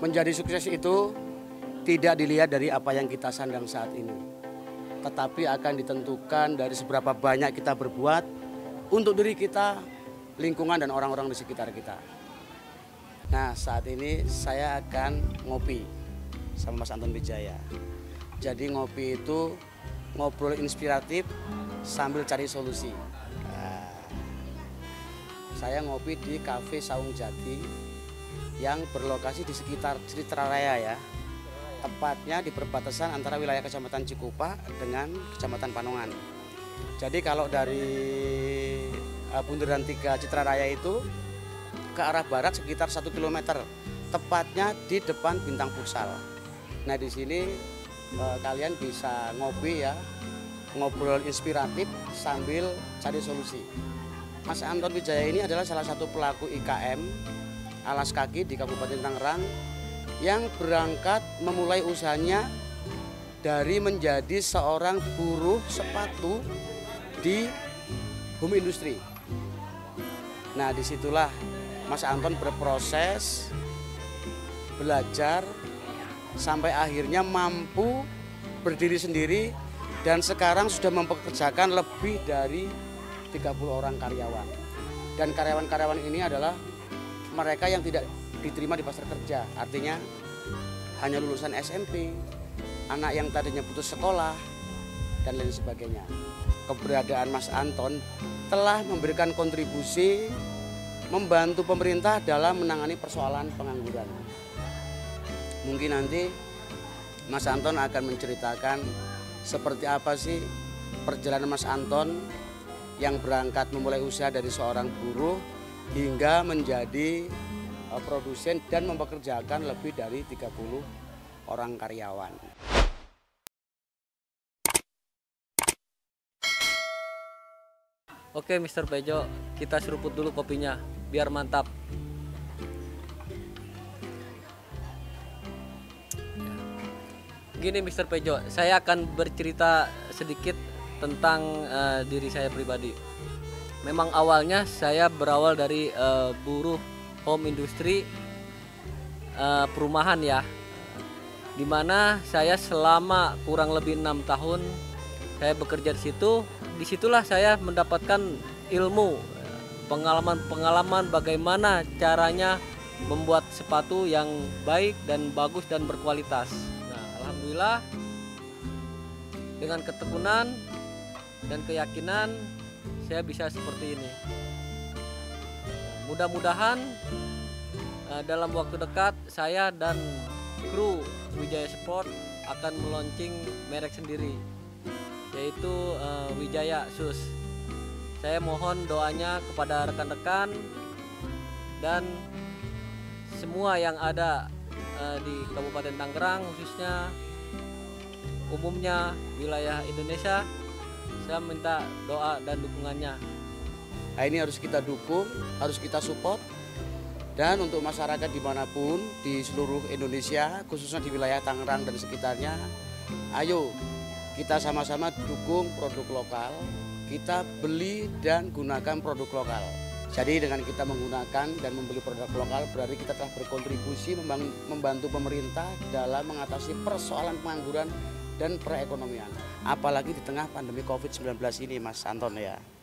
Menjadi sukses itu tidak dilihat dari apa yang kita sandang saat ini, tetapi akan ditentukan dari seberapa banyak kita berbuat untuk diri kita, lingkungan, dan orang-orang di sekitar kita. Nah, saat ini saya akan ngopi sama Mas Anton Wijaya. Jadi ngopi itu ngobrol inspiratif sambil cari solusi. Nah, saya ngopi di Cafe Saung Jati yang berlokasi di sekitar Citraraya ya. Tepatnya di perbatasan antara wilayah Kecamatan Cikupa dengan Kecamatan Panongan. Jadi kalau dari Bundaran 3 Citraraya itu ke arah barat sekitar 1 km, tepatnya di depan Bintang Futsal. Nah, di sini kalian bisa ngopi ya, ngobrol inspiratif sambil cari solusi. Mas Anton Wijaya ini adalah salah satu pelaku IKM alas kaki di Kabupaten Tangerang yang berangkat memulai usahanya dari menjadi seorang buruh sepatu di home industry. Nah, disitulah Mas Anton berproses, belajar, sampai akhirnya mampu berdiri sendiri dan sekarang sudah mempekerjakan lebih dari 30 orang karyawan. Dan karyawan-karyawan ini adalah mereka yang tidak diterima di pasar kerja, artinya hanya lulusan SMP, anak yang tadinya putus sekolah, dan lain sebagainya. Keberadaan Mas Anton telah memberikan kontribusi membantu pemerintah dalam menangani persoalan pengangguran. Mungkin nanti Mas Anton akan menceritakan seperti apa sih perjalanan Mas Anton yang berangkat memulai usaha dari seorang buruh hingga menjadi produsen dan mempekerjakan lebih dari 30 orang karyawan. Oke Mr. Pejo, kita seruput dulu kopinya biar mantap. Gini Mr. Pejo, saya akan bercerita sedikit tentang diri saya pribadi. Memang awalnya saya berawal dari buruh home industry perumahan ya, dimana saya selama kurang lebih 6 tahun saya bekerja di situ. Disitulah saya mendapatkan ilmu, pengalaman bagaimana caranya membuat sepatu yang baik dan bagus dan berkualitas. Nah, alhamdulillah dengan ketekunan dan keyakinan saya bisa seperti ini. Mudah-mudahan dalam waktu dekat saya dan kru Wijaya Sport akan meluncing merek sendiri, yaitu Wijaya Shoes. Saya mohon doanya kepada rekan-rekan dan semua yang ada di Kabupaten Tangerang, khususnya umumnya wilayah Indonesia. Saya minta doa dan dukungannya. Nah, ini harus kita dukung, harus kita support. Dan untuk masyarakat dimanapun di seluruh Indonesia, khususnya di wilayah Tangerang dan sekitarnya, ayo kita sama-sama dukung produk lokal, kita beli dan gunakan produk lokal. Jadi dengan kita menggunakan dan membeli produk lokal berarti kita telah berkontribusi membantu pemerintah dalam mengatasi persoalan pengangguran dan perekonomian. Apalagi di tengah pandemi COVID-19 ini Mas Anton ya.